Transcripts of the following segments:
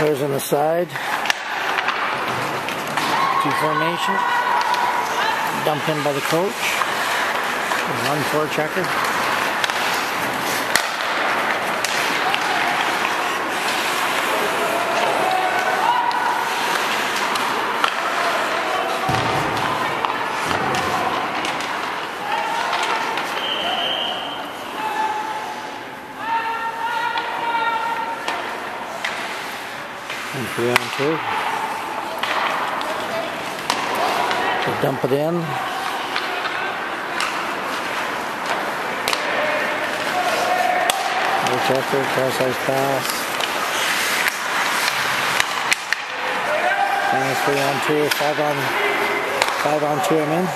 Players on the side. Two formation. Dumped in by the coach. One forechecker. And 3 on 2. So dump it in. Forechecker, cross-ice pass. And 3 on 2, 5 on 2 I'm in.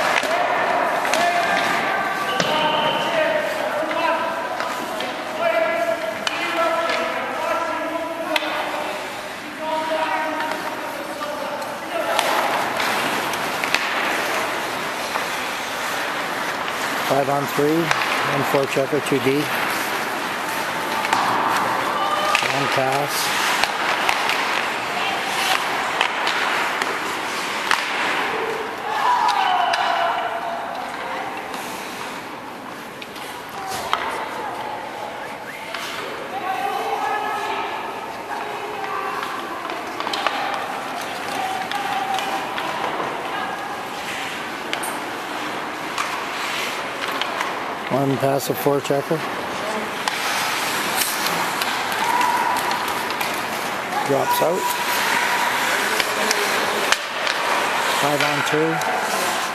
Five on 3, and forechecker 2D. Long pass. One passive forechecker. Drops out. 5 on 2.